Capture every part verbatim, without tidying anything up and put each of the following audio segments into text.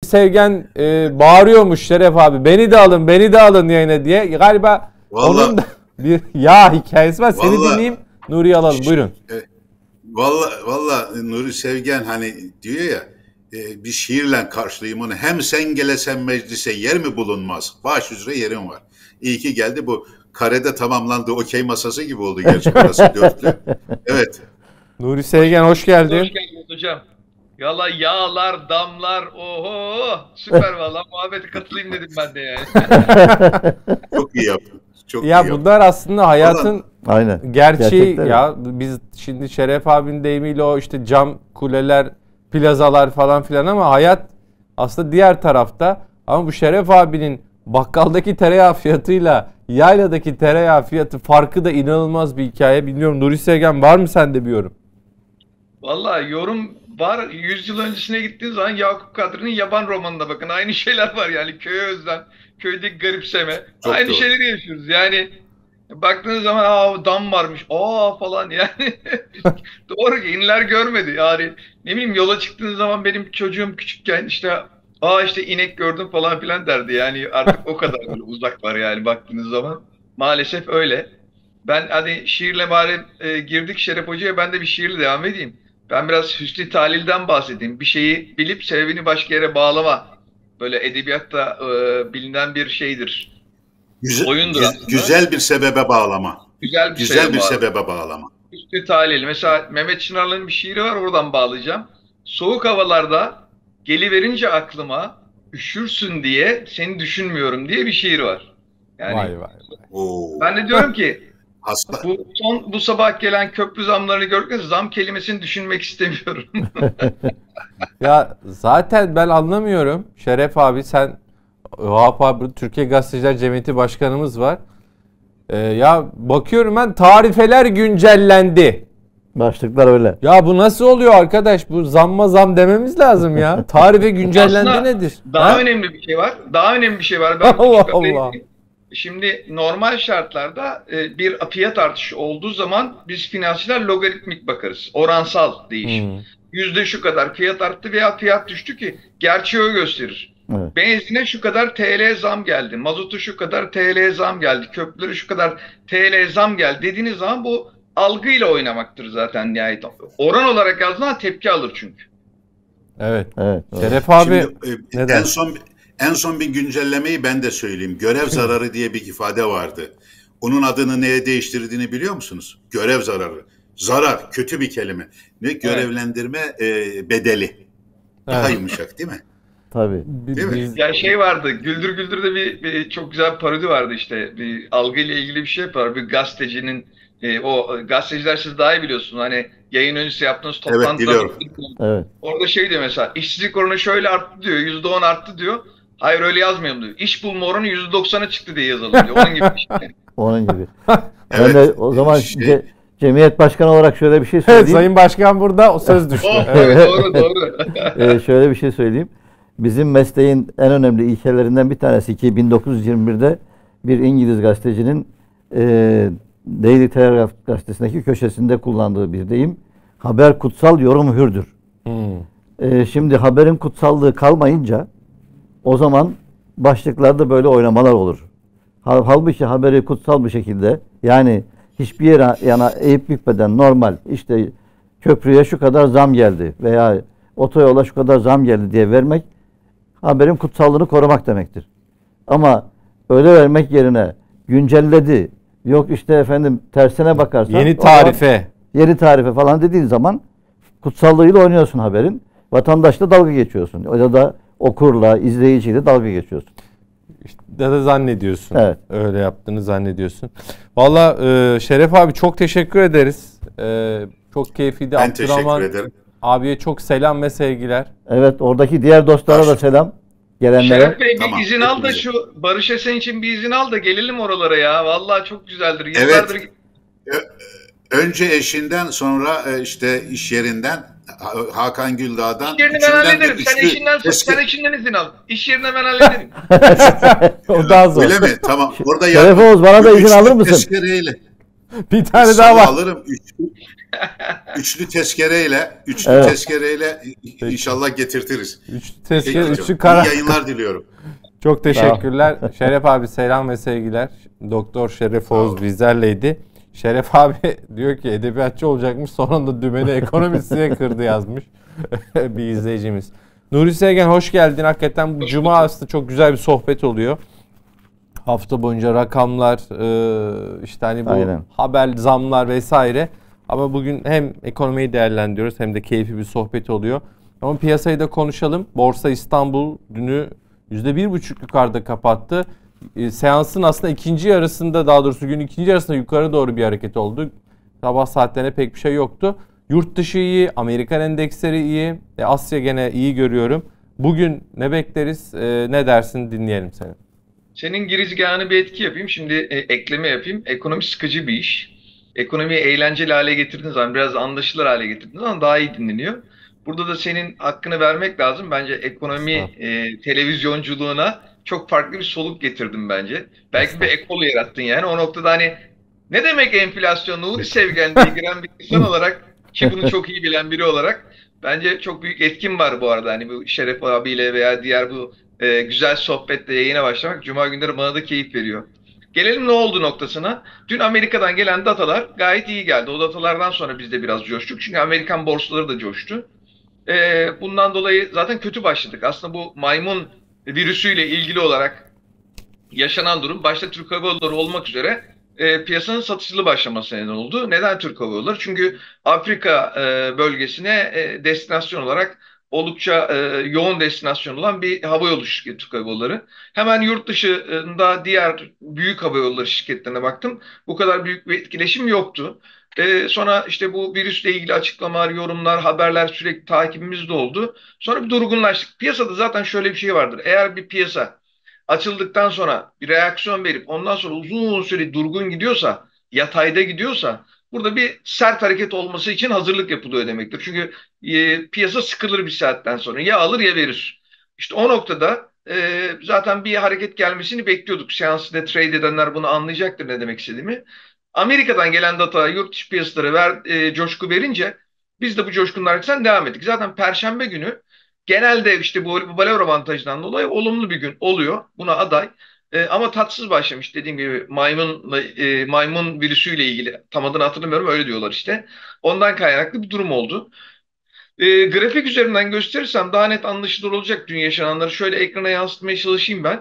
Sevgen e, bağırıyormuş Şeref abi. Beni de alın, beni de alın yayına diye. Galiba vallahi, onun da bir yağ hikayesi var. Seni vallahi, dinleyeyim. Nuri'yi alalım. Buyurun. E, vallahi, vallahi Nuri Sevgen hani diyor ya e, bir şiirle karşılayayım onu. Hem sen gelesen meclise yer mi bulunmaz? Baş üzere yerim var. İyi ki geldi bu. Karede tamamlandı. Okey masası gibi oldu gerçi burası dörtlü. Evet. Nuri Sevgen hoş geldin. Hoş geldiniz hocam. Yala yağlar, damlar, oho süper valla muhabbete katılayım dedim ben de yani. Çok iyi yaptın. Çok ya iyi bunlar yaptın. aslında hayatın aynen. gerçeği. Gerçekten ya biz şimdi Şeref abinin deyimiyle o işte cam kuleler, plazalar falan filan ama hayat aslında diğer tarafta. Ama bu Şeref abinin bakkaldaki tereyağı fiyatıyla yayladaki tereyağı fiyatı farkı da inanılmaz bir hikaye. Bilmiyorum Nuri Sevgen var mı sende bir yorum? Vallahi yorum var. yüz yıl öncesine gittiğiniz zaman Yakup Kadri'nin Yaban romanında bakın aynı şeyler var yani köye özlem, köydeki garipseme. Çok aynı doğru. Şeyleri yaşıyoruz. Yani baktığınız zaman aa dam varmış. Aa falan yani. Doğru yeniler görmedi. Yani ne bileyim yola çıktığınız zaman benim çocuğum küçükken işte aa işte inek gördüm falan filan derdi. Yani artık o kadar böyle uzak var yani baktığınız zaman. Maalesef öyle. Ben hani şiirle bari e, girdik Şeref Hoca'ya ben de bir şiirle devam edeyim. Ben biraz hüsnü talilden bahsedeyim. Bir şeyi bilip sebebini başka yere bağlama. Böyle edebiyatta e, bilinen bir şeydir. Güzel, oyundur güzel, güzel bir sebebe bağlama. Güzel bir, güzel sebebe, bir bağlama. sebebe bağlama. Hüsnü talil. Mesela Mehmet Çınarlı'nın bir şiiri var oradan bağlayacağım. Soğuk havalarda geliverince aklıma üşürsün diye seni düşünmüyorum diye bir şiir var. Yani vay vay vay. Oo. Ben de diyorum ki Hasta. Bu son bu sabah gelen köprü zamlarını gördükçe zam kelimesini düşünmek istemiyorum. Ya zaten ben anlamıyorum. Şeref abi sen Vahap abi Türkiye Gazeteciler Cemiyeti Başkanımız var. Ee, ya bakıyorum ben tarifeler güncellendi. Başlıklar öyle. Ya bu nasıl oluyor arkadaş? Bu zamma zam dememiz lazım ya. Tarife güncellendi Aslında nedir? Daha ha? önemli bir şey var. Daha önemli bir şey var. Ben Allah Allah. Şimdi normal şartlarda e, bir fiyat artışı olduğu zaman biz finansçılar logaritmik bakarız. Oransal değişim. Hmm. Yüzde şu kadar fiyat arttı veya fiyat düştü ki gerçeği o gösterir. Evet. Benzine şu kadar T L zam geldi. Mazotu şu kadar T L zam geldi. Köprülere şu kadar T L zam geldi dediğiniz zaman bu algıyla oynamaktır zaten nihayet. Oran olarak yazdığında tepki alır çünkü. Evet. Evet. Şeref abi Şimdi, e, en son En son bir güncellemeyi ben de söyleyeyim. Görev zararı diye bir ifade vardı. Onun adını neye değiştirdiğini biliyor musunuz? Görev zararı. Zarar, kötü bir kelime. Ne görevlendirme e, bedeli. Daha evet. Yumuşak değil mi? Tabii. Değil mi? Yani şey vardı, Güldür Güldür'de bir, bir çok güzel bir parodi vardı işte. Bir algıyla ilgili bir şey yapar. Bir gazetecinin, e, o gazeteciler siz daha iyi biliyorsunuz. Hani yayın öncesi yaptığınız toplantıda. Evet, biliyorum. Evet. Orada şey diyor mesela, işsizlik oranı şöyle arttı diyor, yüzde on arttı diyor. Hayır öyle yazmıyorum diyor. İş bulma oranı yüzde doksana çıktı diye yazalım diyor. Onun gibi bir şey. Onun gibi. Evet, ben de o zaman şey... ce, cemiyet başkanı olarak şöyle bir şey söyleyeyim. Evet, Sayın Başkan burada o söz düştü. Oh, evet, doğru doğru. ee, şöyle bir şey söyleyeyim. Bizim mesleğin en önemli ilkelerinden bir tanesi ki bin dokuz yüz yirmi birde bir İngiliz gazetecinin e, Daily Telegraph gazetesindeki köşesinde kullandığı bir deyim. Haber kutsal, yorum hürdür. Hmm. E, şimdi haberin kutsallığı kalmayınca o zaman başlıklarda böyle oynamalar olur. Halbuki haberi kutsal bir şekilde yani hiçbir yere yana eğip bükmeden normal işte köprüye şu kadar zam geldi veya otoyola şu kadar zam geldi diye vermek haberin kutsallığını korumak demektir. Ama öyle vermek yerine güncelledi yok işte efendim tersine bakarsan yeni tarife yeni tarife falan dediğin zaman kutsallığıyla oynuyorsun haberin. Vatandaşla dalga geçiyorsun. Ya da okurla, izleyiciyle dalga geçiyorsun. İşte ya da zannediyorsun. Evet. Öyle yaptığını zannediyorsun. Valla e, Şeref abi çok teşekkür ederiz. E, çok keyifliydi. Ben Abdurrahman teşekkür ederim. Abiye çok selam ve sevgiler. Evet, oradaki diğer dostlara da selam. Gelenlere. Şeref Bey bir tamam, izin al da şu Barış Esen için bir izin al da gelelim oralara ya. Vallahi çok güzeldir. Yıllardır... Evet. Önce eşinden sonra işte iş yerinden Hakan Güldağ'dan. İş yerini ben hallederim. Sen eşinden, eski... sen eşinden izin al. İş yerine ben hallederim. O daha zor. Öyle mi? Tamam. Orada Şeref Oğuz bana da izin alır mısın? Tezkereyle. Bir tane Salı daha var. alırım. Üçlü, üçlü tezkereyle, üçlü Evet. tezkereyle inşallah getirtiriz. Üçlü tezkere, Peki hocam. üçlü İyi kara. yayınlar diliyorum. Çok teşekkürler. Şeref abi selam ve sevgiler. Doktor Şeref Oğuz bizlerleydi. Şeref abi diyor ki edebiyatçı olacakmış, sonra da dümeni ekonomisiye kırdı yazmış bir izleyicimiz. Nuri Sevgen hoş geldin. Hakikaten bu cuma aslında çok güzel bir sohbet oluyor. Hafta boyunca rakamlar, e, işte hani bu Aynen. haber, zamlar vesaire. Ama bugün hem ekonomiyi değerlendiriyoruz hem de keyifli bir sohbet oluyor. Ama piyasayı da konuşalım. Borsa İstanbul dünü yüzde bir buçuk yukarıda kapattı. E, seansın aslında ikinci yarısında, daha doğrusu günün ikinci yarısında yukarı doğru bir hareket oldu. Sabah saatlerine pek bir şey yoktu. Yurt dışı iyi, Amerikan endeksleri iyi, e, Asya gene iyi görüyorum. Bugün ne bekleriz, e, ne dersin, dinleyelim seni. Senin girizgahını bir etki yapayım. Şimdi e, ekleme yapayım. Ekonomi sıkıcı bir iş. Ekonomiyi eğlenceli hale getirdiğiniz zaman, biraz anlaşılır hale getirdiğiniz zaman daha iyi dinleniyor. Burada da senin hakkını vermek lazım. Bence ekonomi e, televizyonculuğuna çok farklı bir soluk getirdim bence. Belki bir ekol yarattın yani. O noktada hani ne demek enflasyon, Nuri Sevgen diye giren bir insan olarak, ki bunu çok iyi bilen biri olarak, bence çok büyük etkim var bu arada. Hani bu Şeref abiyle veya diğer bu e, güzel sohbetle yayına başlamak Cuma günleri bana da keyif veriyor. Gelelim ne oldu noktasına. Dün Amerika'dan gelen datalar gayet iyi geldi. O datalardan sonra biz de biraz coştuk. Çünkü Amerikan borsaları da coştu. E, bundan dolayı zaten kötü başladık. Aslında bu maymun virüsüyle ilgili olarak yaşanan durum başta Türk Hava Yolları olmak üzere e, piyasanın satışlı başlaması neden oldu. Neden Türk Hava Yolları? Çünkü Afrika e, bölgesine e, destinasyon olarak oldukça e, yoğun destinasyon olan bir hava yolu şirketi Türk Hava Yolları. Hemen yurt dışında diğer büyük hava yolları şirketlerine baktım. Bu kadar büyük bir etkileşim yoktu. E, sonra işte bu virüsle ilgili açıklamalar, yorumlar, haberler sürekli takibimizde oldu. Sonra bir durgunlaştık. Piyasada zaten şöyle bir şey vardır. Eğer bir piyasa açıldıktan sonra bir reaksiyon verip ondan sonra uzun süre durgun gidiyorsa, yatayda gidiyorsa, burada bir sert hareket olması için hazırlık yapılıyor demektir. Çünkü e, piyasa sıkılır bir saatten sonra. Ya alır ya verir. İşte o noktada e, zaten bir hareket gelmesini bekliyorduk. Seansında trade edenler bunu anlayacaktır ne demek istediğimi. Amerika'dan gelen data yurt dışı piyasalara ver, e, coşku verince biz de bu coşkunun arkasından devam ettik. Zaten Perşembe günü genelde işte bu valor avantajından dolayı olumlu bir gün oluyor. Buna aday. E, ama tatsız başlamış dediğim gibi maymun e, maymun virüsüyle ilgili, tam adını hatırlamıyorum, öyle diyorlar işte. Ondan kaynaklı bir durum oldu. E, grafik üzerinden gösterirsem daha net anlaşılır olacak dün yaşananları. Şöyle ekrana yansıtmaya çalışayım ben.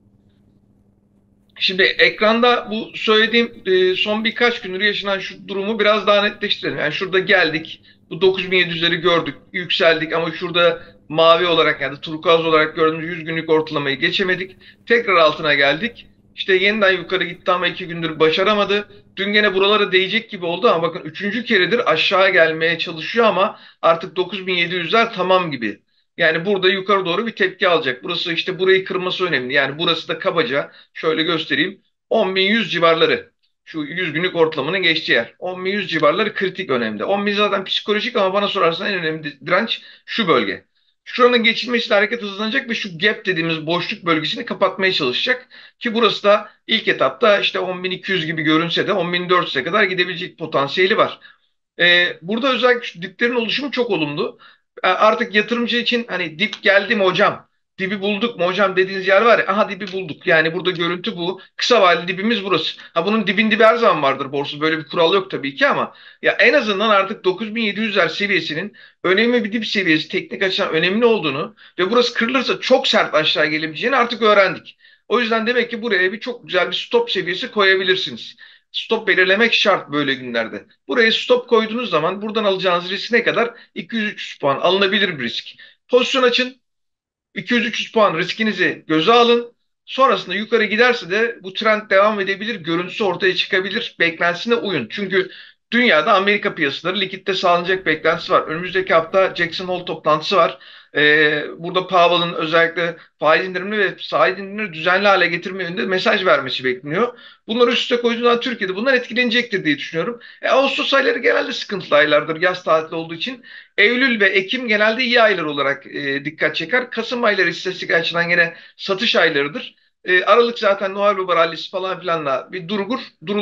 Şimdi ekranda bu söylediğim e, son birkaç gündür yaşanan şu durumu biraz daha netleştirelim. Yani şurada geldik, bu dokuz bin yedi yüzleri gördük, yükseldik ama şurada mavi olarak, yani turkuaz olarak gördüğümüz yüz günlük ortalamayı geçemedik. Tekrar altına geldik. İşte yeniden yukarı gitti ama iki gündür başaramadı. Dün gene buralara değecek gibi oldu ama bakın üçüncü keredir aşağı gelmeye çalışıyor ama artık dokuz bin yedi yüzler tamam gibi. Yani burada yukarı doğru bir tepki alacak. Burası işte, burayı kırması önemli. Yani burası da kabaca şöyle göstereyim. on bin yüz civarları. Şu yüz günlük ortalamanın geçtiği yer. on bin yüz civarları kritik önemli. on bin zaten psikolojik ama bana sorarsan en önemli direnç şu bölge. Şuranın geçilmesiyle hareket hızlanacak ve şu gap dediğimiz boşluk bölgesini kapatmaya çalışacak. Ki burası da ilk etapta işte on bin iki yüz gibi görünse de on bin dört yüze kadar gidebilecek potansiyeli var. Ee, burada özellikle şu diplerin oluşumu çok olumlu. Ee, artık yatırımcı için hani dip geldi mi hocam, dibi bulduk mu hocam dediğiniz yer var ya, aha dibi bulduk. Yani burada görüntü bu. Kısa vadeli dibimiz burası. Ha, bunun dibin dibi her zaman vardır borsa. Böyle bir kural yok tabii ki ama ya en azından artık dokuz bin yedi yüzler seviyesinin önemli bir dip seviyesi, teknik açıdan önemli olduğunu ve burası kırılırsa çok sert aşağı gelebileceğini artık öğrendik. O yüzden demek ki buraya bir çok güzel bir stop seviyesi koyabilirsiniz. Stop belirlemek şart böyle günlerde. Buraya stop koyduğunuz zaman buradan alacağınız risk ne kadar? iki yüz üç yüz puan alınabilir bir risk. Pozisyon açın. iki yüz üç yüz puan riskinizi göze alın. Sonrasında yukarı giderse de bu trend devam edebilir. Görüntüsü ortaya çıkabilir. Beklentisine uyun. Çünkü dünyada Amerika piyasaları likitte sağlanacak beklentisi var. Önümüzdeki hafta Jackson Hole toplantısı var. Ee, burada Powell'ın özellikle faiz indirimini ve faiz indirimini düzenli hale getirme yönünde mesaj vermesi bekleniyor. Bunları üste koyduğundan Türkiye'de bunlar etkilenecektir diye düşünüyorum. E, Ağustos ayları genelde sıkıntılı aylardır yaz tatili olduğu için. Eylül ve Ekim genelde iyi aylar olarak e, dikkat çeker. Kasım ayları istatistik açıdan gene satış aylarıdır. E, Aralık zaten Noel Baba rallisi falan filanla bir durgur, durulur.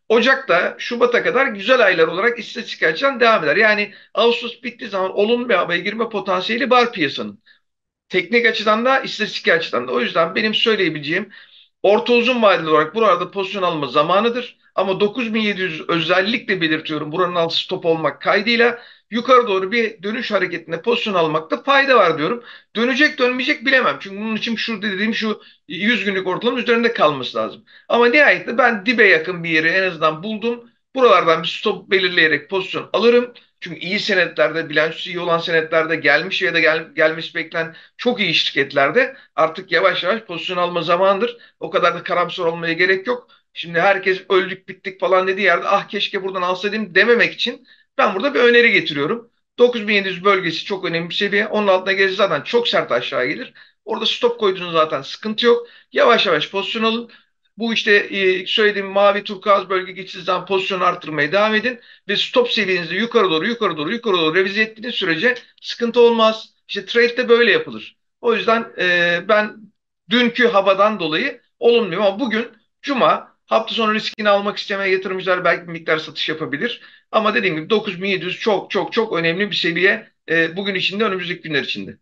Ocak'ta, Şubat'a kadar güzel aylar olarak istatistik açıdan devam eder. Yani Ağustos bittiği zaman olumlu bir havaya girme potansiyeli var piyasanın. Teknik açıdan da, istatistik açıdan da. O yüzden benim söyleyebileceğim orta uzun vadeli olarak buralarda pozisyon alma zamanıdır. Ama dokuz bin yedi yüz özellikle belirtiyorum, buranın altı stop olmak kaydıyla yukarı doğru bir dönüş hareketinde pozisyon almakta fayda var diyorum. Dönecek dönmeyecek bilemem. Çünkü bunun için şu dediğim şu yüz günlük ortalama üzerinde kalması lazım. Ama nihayetinde ben dibe yakın bir yeri en azından buldum. Buralardan bir stop belirleyerek pozisyon alırım. Çünkü iyi senetlerde, bilançosu iyi olan senetlerde, gelmiş ya da gel, gelmesi beklenen çok iyi şirketlerde artık yavaş yavaş pozisyon alma zamanıdır. O kadar da karamsar olmaya gerek yok. Şimdi herkes öldük bittik falan dediği yerde ah keşke buradan alsaydım dememek için ben burada bir öneri getiriyorum. dokuz bin yedi yüz bölgesi çok önemli bir seviye. Onun altına gelirse zaten çok sert aşağı gelir. Orada stop koyduğunuz zaten sıkıntı yok. Yavaş yavaş pozisyon alın. Bu işte e, söylediğim mavi turkuaz bölge geçtiği zaman pozisyon arttırmaya devam edin. Ve stop seviyenizi yukarı doğru yukarı doğru yukarı doğru revize ettiğiniz sürece sıkıntı olmaz. İşte trade de böyle yapılır. O yüzden e, ben dünkü havadan dolayı olumluyum ama bugün Cuma, hafta sonu riskini almak istemeyen yatırımcılar belki bir miktar satış yapabilir. Ama dediğim gibi dokuz bin yedi yüz çok çok çok önemli bir seviye e, bugün içinde, önümüzdeki günler içinde.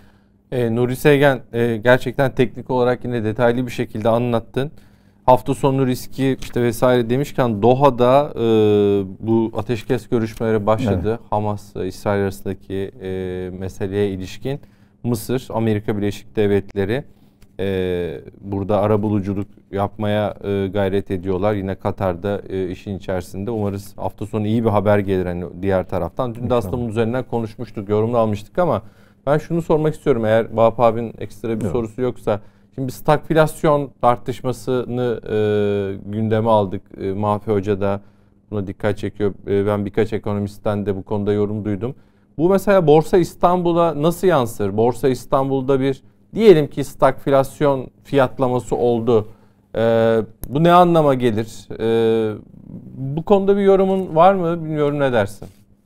E, Nuri Sevgen, e, gerçekten teknik olarak yine detaylı bir şekilde anlattın. Hafta sonu riski işte vesaire demişken Doha'da e, bu ateşkes görüşmeleri başladı. Evet. Hamas İsrail arasındaki e, meseleye ilişkin Mısır, Amerika Birleşik Devletleri e, burada arabuluculuk yapmaya e, gayret ediyorlar. Yine Katar'da e, işin içerisinde. Umarız hafta sonu iyi bir haber gelir hani diğer taraftan. Dün de aslında bunun üzerinden konuşmuştuk, yorumunu almıştık ama ben şunu sormak istiyorum, eğer Vahap abinin ekstra bir Yok. sorusu yoksa. Şimdi stagflasyon tartışmasını e, gündeme aldık. E, Mahfi Hoca da buna dikkat çekiyor. E, ben birkaç ekonomistten de bu konuda yorum duydum. Bu mesela Borsa İstanbul'a nasıl yansır? Borsa İstanbul'da bir diyelim ki stagflasyon fiyatlaması oldu. E, bu ne anlama gelir? E, bu konuda bir yorumun var mı? Bilmiyorum, ne dersin?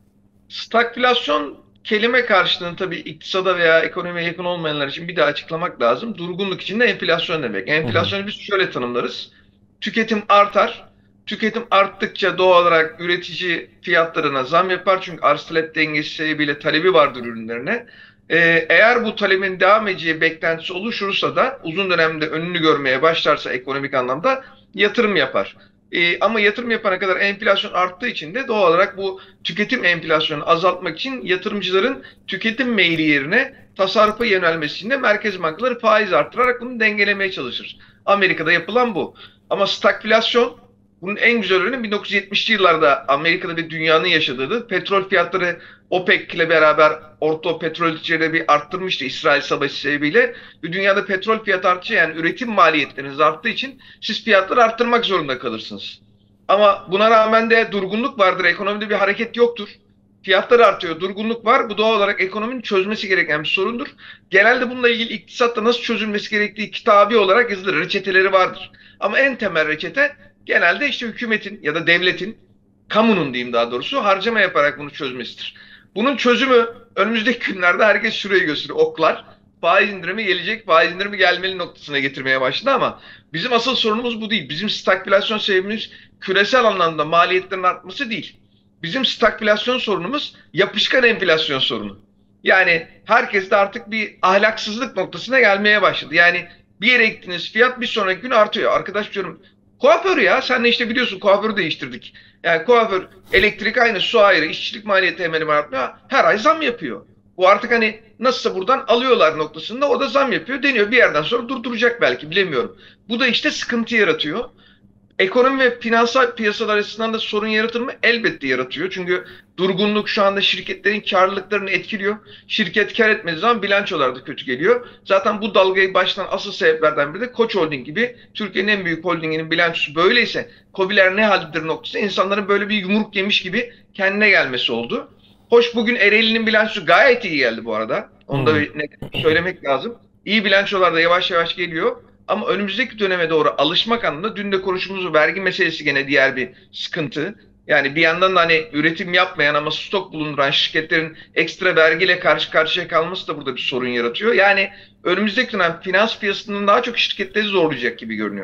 Stagflasyon kelime karşılığını tabii iktisada veya ekonomiye yakın olmayanlar için bir daha açıklamak lazım. Durgunluk içinde enflasyon demek. Enflasyonu biz şöyle tanımlarız. Tüketim artar. Tüketim arttıkça doğal olarak üretici fiyatlarına zam yapar. Çünkü arz talep dengesi sebebiyle talebi vardır ürünlerine. Ee, eğer bu talebin devam edeceği beklentisi oluşursa da uzun dönemde önünü görmeye başlarsa ekonomik anlamda yatırım yapar. Ee, ama yatırım yapana kadar enflasyon arttığı için de doğal olarak bu tüketim enflasyonunu azaltmak için yatırımcıların tüketim meyli yerine tasarrufa yönelmesi için de merkez bankaları faiz arttırarak bunu dengelemeye çalışır. Amerika'da yapılan bu. Ama stagflasyon, bunun en güzel örneği bin dokuz yüz yetmişli yıllarda Amerika'da ve dünyanın yaşadığı, petrol fiyatları OPEC ile beraber orta petrol üreticileri bir arttırmıştı İsrail savaşı sebebiyle. Ve dünyada petrol fiyatı arttığı, yani üretim maliyetleriniz arttığı için siz fiyatları arttırmak zorunda kalırsınız. Ama buna rağmen de durgunluk vardır. Ekonomide bir hareket yoktur. Fiyatlar artıyor, durgunluk var. Bu doğal olarak ekonominin çözmesi gereken bir sorundur. Genelde bununla ilgili iktisatta nasıl çözülmesi gerektiği kitabi olarak yazılır. Reçeteleri vardır. Ama en temel reçete genelde işte hükümetin ya da devletin, kamunun diyeyim daha doğrusu, harcama yaparak bunu çözmesidir. Bunun çözümü önümüzdeki günlerde herkes şurayı gösteriyor. Oklar faiz indirimi gelecek, faiz indirimi gelmeli noktasına getirmeye başladı ama bizim asıl sorunumuz bu değil. Bizim stagflasyon sebebimiz küresel anlamda maliyetlerin artması değil. Bizim stagflasyon sorunumuz yapışkan enflasyon sorunu. Yani herkes de artık bir ahlaksızlık noktasına gelmeye başladı. Yani bir yere gittiğiniz fiyat bir sonraki gün artıyor. Arkadaş diyorum, kuaför ya, sen de işte biliyorsun kuaförü değiştirdik. Yani kuaför, elektrik aynı, su ayrı, işçilik maliyeti hemen hemen artmıyor. Her ay zam yapıyor. Bu artık hani nasılsa buradan alıyorlar noktasında o da zam yapıyor deniyor. Bir yerden sonra durduracak belki, bilemiyorum. Bu da işte sıkıntı yaratıyor. Ekonomi ve finansal piyasalar açısından da sorun yaratır mı? Elbette yaratıyor. Çünkü durgunluk şu anda şirketlerin karlılıklarını etkiliyor. Şirket kar etmediği zaman bilançolar da kötü geliyor. Zaten bu dalgayı baştan asıl sebeplerden biri de Koç Holding gibi Türkiye'nin en büyük holdinginin bilançosu böyleyse KOBİ'ler ne haldedir noktası insanların böyle bir yumruk yemiş gibi kendine gelmesi oldu. Hoş, bugün Ereğli'nin bilançosu gayet iyi geldi bu arada. Onu da hmm. söylemek lazım. İyi bilançolar da yavaş yavaş geliyor. Ama önümüzdeki döneme doğru alışmak anlamında dün de konuştuğumuz vergi meselesi gene diğer bir sıkıntı. Yani bir yandan da hani üretim yapmayan ama stok bulunduran şirketlerin ekstra vergiyle karşı karşıya kalması da burada bir sorun yaratıyor. Yani önümüzdeki dönem finans piyasasının daha çok şirketleri zorlayacak gibi görünüyor.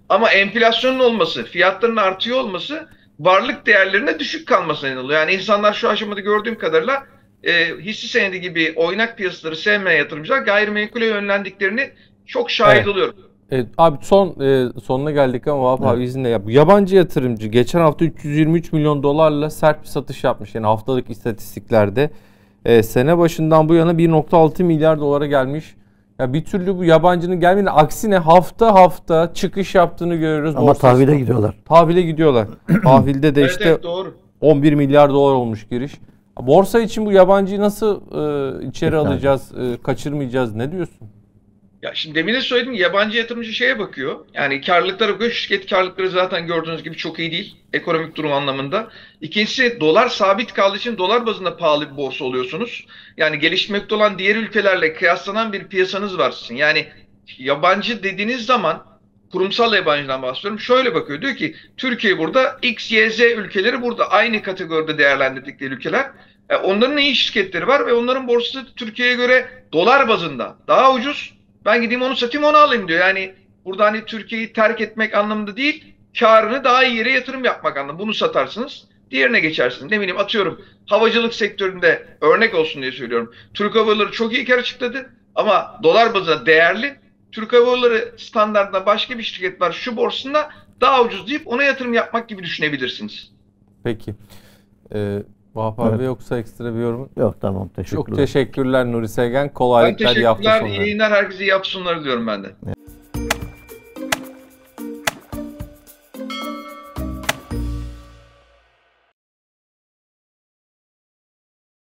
Ama enflasyonun olması, fiyatların artıyor olması varlık değerlerine düşük kalmasına neden oluyor. Yani insanlar şu aşamada gördüğüm kadarıyla e, hisse senedi gibi oynak piyasaları sevmeyen yatırımcılar gayrimenkule yönlendiklerini çok şahit Evet. oluyorum. Evet, abi son e, sonuna geldik ama Vahap Evet. abi izinle yap. Yabancı yatırımcı geçen hafta üç yüz yirmi üç milyon dolarla sert bir satış yapmış. Yani haftalık istatistiklerde e, sene başından bu yana bir nokta altı milyar dolara gelmiş. Ya bir türlü bu yabancının gelmediğini, aksine hafta hafta çıkış yaptığını görüyoruz. Ama Borsası- tahvile gidiyorlar. Tahvile gidiyorlar. Tahvilde de Evet, işte evet, doğru. on bir milyar dolar olmuş giriş. Borsa için bu yabancıyı nasıl e, içeri İkna alacağız, e, kaçırmayacağız? Ne diyorsun? Ya şimdi demin de söyledim, yabancı yatırımcı şeye bakıyor. Yani karlılıklara bakıyor. Şirket karlılıkları zaten gördüğünüz gibi çok iyi değil. Ekonomik durum anlamında. İkincisi, dolar sabit kaldığı için dolar bazında pahalı bir borsa oluyorsunuz. Yani gelişmekte olan diğer ülkelerle kıyaslanan bir piyasanız var sizin. Yani yabancı dediğiniz zaman, kurumsal yabancıdan bahsediyorum, şöyle bakıyor. Diyor ki Türkiye burada, X, Y, Z ülkeleri burada. Aynı kategoride değerlendirdikleri ülkeler. E, onların iyi şirketleri var ve onların borsası Türkiye'ye göre dolar bazında daha ucuz. Ben gideyim onu satayım, onu alayım diyor. Yani burada hani Türkiye'yi terk etmek anlamında değil, karını daha iyi yere yatırım yapmak anlamında. Bunu satarsınız, diğerine geçersiniz. Ne bileyim, atıyorum havacılık sektöründe örnek olsun diye söylüyorum. Türk Hava Yolları çok iyi kar açıkladı ama dolar bazında değerli. Türk Hava Yolları standartında başka bir şirket var şu borsasında, daha ucuz deyip ona yatırım yapmak gibi düşünebilirsiniz. Peki. Ee, Vahap Evet. abi yoksa ekstra bir yorum? Yok, tamam, teşekkürler. Çok teşekkürler Nuri Sevgen. Ben Kolaylıklar, iyi hafta teşekkürler, sonları. iyi yayınlar, herkese iyi hafta sonları diyorum ben de.